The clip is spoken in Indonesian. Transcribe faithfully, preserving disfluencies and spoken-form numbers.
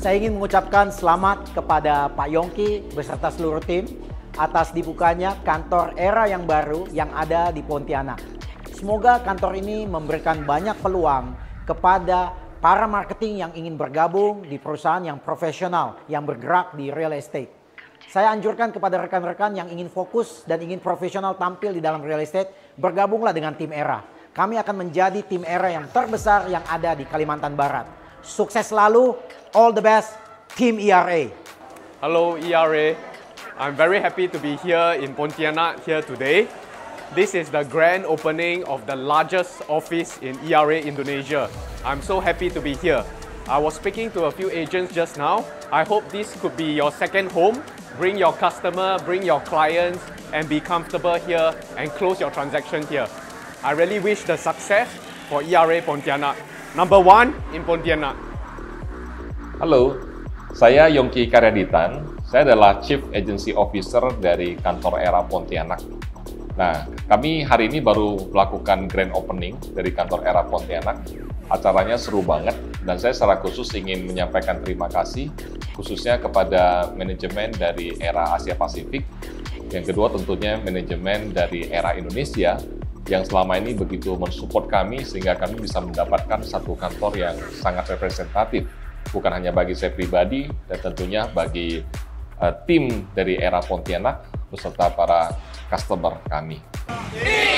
Saya ingin mengucapkan selamat kepada Pak Yongki beserta seluruh tim atas dibukanya kantor Era yang baru yang ada di Pontianak. Semoga kantor ini memberikan banyak peluang kepada para marketing yang ingin bergabung di perusahaan yang profesional yang bergerak di real estate. Saya anjurkan kepada rekan-rekan yang ingin fokus dan ingin profesional tampil di dalam real estate, bergabunglah dengan tim Era. Kami akan menjadi tim Era yang terbesar yang ada di Kalimantan Barat. Sukses selalu, all the best, Team E R A. Hello E R A, I'm very happy to be here in Pontianak here today. This is the grand opening of the largest office in E R A Indonesia. I'm so happy to be here. I was speaking to a few agents just now. I hope this could be your second home. Bring your customer, bring your clients, and be comfortable here and close your transaction here. I really wish the success for E R A Pontianak. Number one in Pontianak. Halo, saya Yongki Karyaditan. Saya adalah Chief Agency Officer dari kantor Era Pontianak. Nah, kami hari ini baru melakukan grand opening dari kantor Era Pontianak. Acaranya seru banget dan saya secara khusus ingin menyampaikan terima kasih khususnya kepada manajemen dari Era Asia Pasifik. Yang kedua tentunya manajemen dari Era Indonesia yang selama ini begitu mensupport kami sehingga kami bisa mendapatkan satu kantor yang sangat representatif. Bukan hanya bagi saya pribadi dan tentunya bagi uh, tim dari Era Pontianak beserta para customer kami.